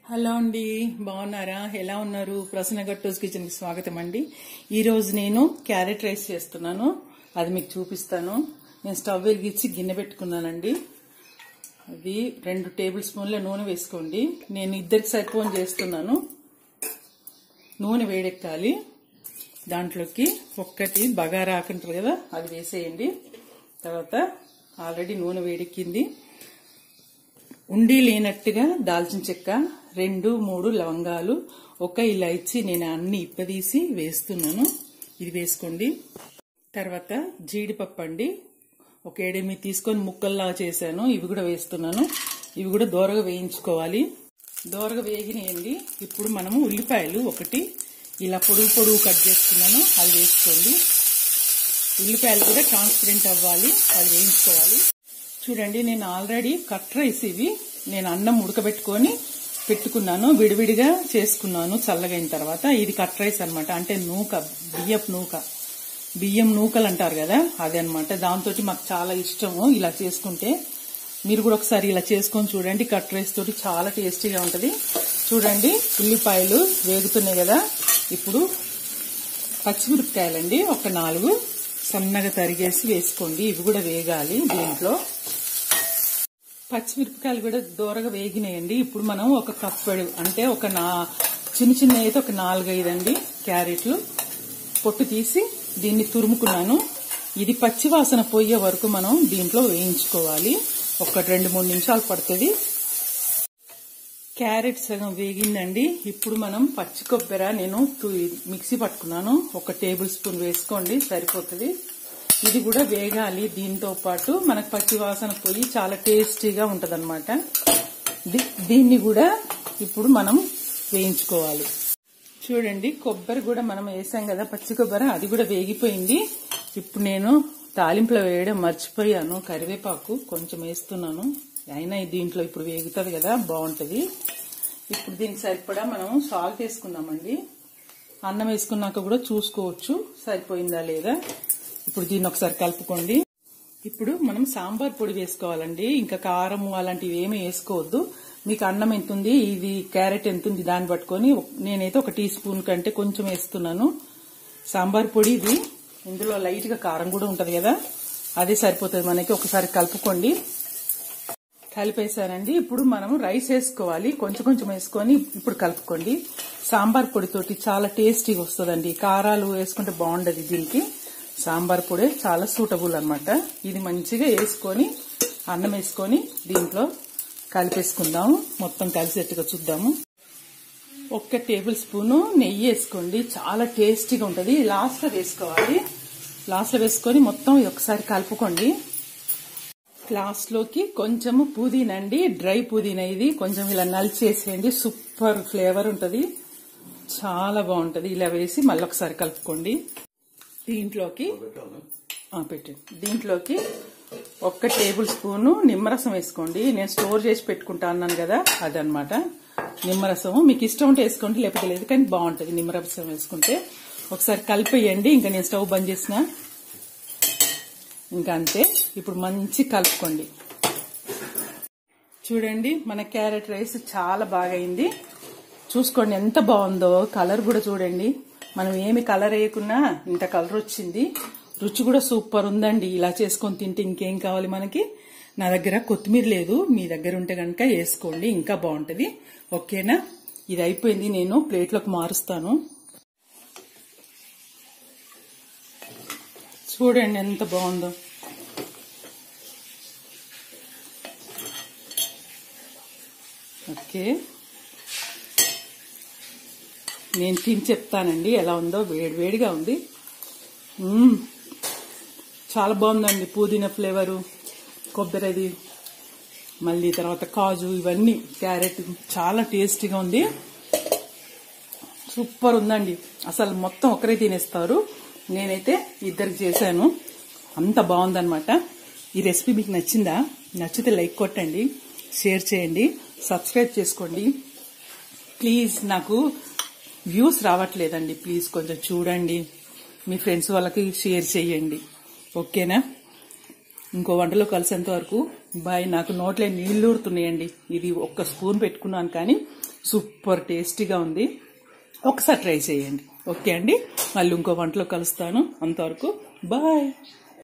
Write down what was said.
Hello అండి, బాగున్నారా? ఎలా ఉన్నారు? ప్రసన్న గట్టోస్ కిచెన్ కి స్వాగతం అండి. ఈ రోజు నేను క్యారెట్ రైస్ చేస్తున్నాను. అది మీకు చూపిస్తాను. నేను స్టవ్ వెలిగించి గిన్నె పెట్టుకున్నానండి. అది 2 టేబుల్ స్పూన్ల నూనె వేసుకోండి. నేను ఇద్దరికి సరిపోని చేస్తున్నాను. నూనె వేడెక్కాలి. దాంట్లోకి ఒక్కటి బగారా ఆకుంటారు కదా, అది వేసేయండి. తర్వాత ఆల్రెడీ నూనె వేడెక్కింది. ఉండి లేనట్టుగా దాల్చిన చెక్క, 2-3 లవంగాలు, 1 ఇలాచి నేను అన్ని ఇప్పదీసి వేస్తున్నాను. ఇది వేసుకోండి. తర్వాత జీడిపప్పు అండి, 7-8 తీసుకొని ముక్కల్లా చేశాను. ఇవి కూడా వేస్తున్నాను. ఇవి కూడా దోరగా వేయించుకోవాలి. దోరగా వేగినాయండి. ఇప్పుడు మనము ఉల్లిపాయలు 1 ఇలా పొడుగు కట్ చేసుకున్నాను, అది వేసుకోండి. ఉల్లిపాయలు కూడా ట్రాన్స్పరెంట్ అవ్వాలి, అది వేయించుకోవాలి. చూడండి, నేను ఆల్రెడీ కట్ రైస్ ఇవి నేను అన్నం ఉడకబెట్టుకొని పెట్టుకున్నాను, విడివిడిగా చేసుకున్నాను చల్లగైన తర్వాత. ఇది కట్ రైస్ అనమాట, అంటే నూక, బియ్యం నూకలు అంటారు కదా, అదే అనమాట. దాంతో మాకు చాలా ఇష్టము ఇలా చేసుకుంటే. మీరు కూడా ఒకసారి ఇలా చేసుకొని చూడండి. కట్ రైస్ తోటి చాలా టేస్టీగా ఉంటది. చూడండి, ఉల్లిపాయలు వేగుతున్నాయి కదా. ఇప్పుడు పచ్చిమిరపకాయలండి 4 సన్నగా తరిగేసి వేసుకోండి. ఇవి కూడా వేగాలి. దీంట్లో పచ్చిమిరపకాయలు కూడా దోరగా వేగినాయండి. ఇప్పుడు మనం 1 కప్పెడు, అంటే చిన్న అయితే 4-5 అండి క్యారెట్లు పొట్టు తీసి దీన్ని తురుముకున్నాను. ఇది పచ్చి వాసన పోయే వరకు మనం దీంట్లో వేయించుకోవాలి. 2-3 నిమిషాలు పడుతుంది. క్యారెట్ సగం వేగిందండి. ఇప్పుడు మనం పచ్చి కొబ్బరి నేను మిక్సీ పట్టుకున్నాను, 1 టేబుల్ స్పూన్ వేసుకోండి, సరిపోతుంది. ఇది కూడా వేగాలి. దీంతో పాటు మనకు పచ్చి వాసన పోయి చాలా టేస్టీగా ఉంటదన్నమాట. దీన్ని కూడా ఇప్పుడు మనం వేయించుకోవాలి. చూడండి, కొబ్బరి కూడా మనం వేసాం కదా, పచ్చి కొబ్బరి, అది కూడా వేగిపోయింది. ఇప్పుడు నేను తాలింపులో వేయడం మర్చిపోయాను. కరివేపాకు కొంచెం వేస్తున్నాను. అయినా దీంట్లో ఇప్పుడు వేగుతుంది కదా, బాగుంటది. ఇప్పుడు దీనికి సరిపడా మనం సాల్ట్ వేసుకున్నామండి. అన్నం వేసుకున్నాక కూడా చూసుకోవచ్చు సరిపోయిందా లేదా. ఇప్పుడు దీన్ని ఒకసారి కలుపుకోండి. ఇప్పుడు మనం సాంబార్ పొడి వేసుకోవాలండి. ఇంకా కారం అలాంటివి ఏమీ వేసుకోవద్దు. మీకు అన్నం ఎంత ఉంది, ఇది క్యారెట్ ఎంత ఉంది, దాన్ని పట్టుకొని నేనైతే 1 టీ స్పూన్ కంటే కొంచెం వేస్తున్నాను సాంబార్ పొడి. ఇది ఇందులో లైట్ గా కారం కూడా ఉంటది కదా, అదే సరిపోతుంది మనకి. ఒకసారి కలుపుకోండి. కలిపేసానండి. ఇప్పుడు మనం రైస్ వేసుకోవాలి. కొంచెం వేసుకొని ఇప్పుడు కలుపుకోండి. సాంబార్ పొడితోటి చాలా టేస్టీగా వస్తుందండి. కారాలు వేసుకుంటే బాగుండదు. దీనికి సాంబార్ పొడి చాలా సూటబుల్ అన్నమాట. ఇది మంచిగా వేసుకొని అన్నం వేసుకొని దీంట్లో కలిపేసుకుందాం. మొత్తం కలిసేట్టుగా చూద్దాము. 1 టేబుల్ స్పూన్ నెయ్యి వేసుకోండి, చాలా టేస్టీగా ఉంటది. లాస్ట్ లో వేసుకోవాలి. లాస్ట్ లో వేసుకొని మొత్తం ఒకసారి కలుపుకోండి. లాస్ట్ లోకి కొంచెము పుదీనా అండి, డ్రై పుదీనా, ఇది కొంచెం ఇలా నలిచేసేయండి. సూపర్ ఫ్లేవర్ ఉంటది, చాలా బాగుంటది. ఇలా వేసి మళ్ళీ ఒకసారి కలుపుకోండి. దీంట్లోకి 1 టేబుల్ స్పూన్ నిమ్మరసం వేసుకోండి. నేను స్టోర్ చేసి పెట్టుకుంటా అన్నాను కదా, అదనమాట నిమ్మరసం. మీకు ఇష్టం ఉంటే వేసుకోండి, లేకపోతే లేదు, కానీ బాగుంటది నిమ్మరసం వేసుకుంటే. ఒకసారి కలిపేయండి. ఇంకా నేను స్టవ్ బంద్ చేసిన, ఇంకా అంతే. ఇప్పుడు మంచి కలుపుకోండి. చూడండి, మన క్యారెట్ రైస్ చాలా బాగా అయింది. చూసుకోండి ఎంత బాగుందో. కలర్ కూడా చూడండి, మనం ఏమి కలర్ వేయకున్నా ఇంత కలర్ వచ్చింది. రుచి కూడా సూపర్ ఉందండి. ఇలా చేసుకొని తింటే ఇంకేం కావాలి మనకి. నా దగ్గర కొత్తిమీర లేదు, మీ దగ్గర ఉంటే కనుక వేసుకోండి, ఇంకా బాగుంటది. ఓకేనా? ఇది అయిపోయింది. నేను ప్లేట్లోకి మారుస్తాను. చూడండి ఎంత బాగుందో. ఓకే, నేను తిని చెప్తానండి ఎలా ఉందో. వేడిగా ఉంది. చాలా బాగుందండి. పుదీనా ఫ్లేవరు, కొబ్బరిది, మళ్ళీ తర్వాత కాజు, ఇవన్నీ క్యారెట్, చాలా టేస్టీగా ఉంది. సూపర్ ఉందండి. అసలు మొత్తం ఒకరే తినేస్తారు. నేనైతే 2 చేశాను. అంత బాగుందన్నమాట. ఈ రెసిపీ మీకు నచ్చిందా? నచ్చితే లైక్ కొట్టండి, షేర్ చేయండి, సబ్స్క్రైబ్ చేసుకోండి. ప్లీజ్, నాకు వ్యూస్ రావట్లేదండి. ప్లీజ్ కొంచెం చూడండి, మీ ఫ్రెండ్స్ వాళ్ళకి షేర్ చేయండి. ఓకేనా? ఇంకో వంటలో కలిసేంత వరకు బాయ్. నాకు నోట్లో నీళ్లు ఊరుతున్నాయండి. ఇది ఒక్క స్పూన్ పెట్టుకున్నాను కానీ సూపర్ టేస్టీగా ఉంది. ఒకసారి ట్రై చేయండి. ఓకే అండి, మళ్ళీ ఇంకో వంటలో కలుస్తాను. అంతవరకు బాయ్.